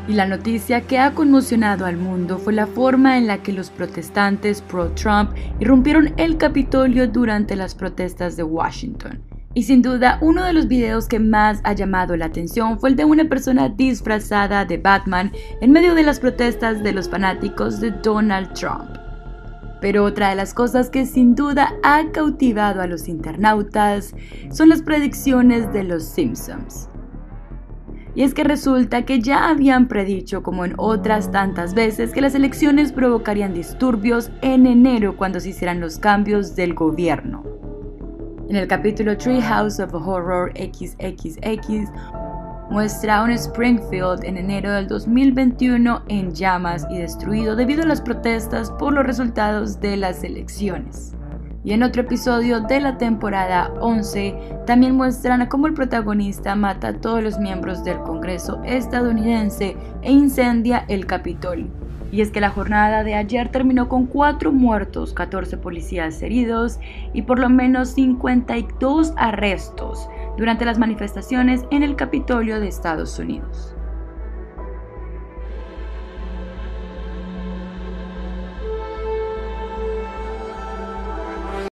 Y la noticia que ha conmocionado al mundo fue la forma en la que los protestantes pro-Trump irrumpieron el Capitolio durante las protestas de Washington. Y sin duda, uno de los videos que más ha llamado la atención fue el de una persona disfrazada de Batman en medio de las protestas de los fanáticos de Donald Trump. Pero otra de las cosas que sin duda ha cautivado a los internautas son las predicciones de los Simpsons. Y es que resulta que ya habían predicho, como en otras tantas veces, que las elecciones provocarían disturbios en enero cuando se hicieran los cambios del gobierno. En el capítulo Treehouse of Horror XXX muestra a un Springfield en enero del 2021 en llamas y destruido debido a las protestas por los resultados de las elecciones. Y en otro episodio de la temporada 11 también muestran a cómo el protagonista mata a todos los miembros del Congreso estadounidense e incendia el Capitolio. Y es que la jornada de ayer terminó con 4 muertos, 14 policías heridos y por lo menos 52 arrestos durante las manifestaciones en el Capitolio de Estados Unidos.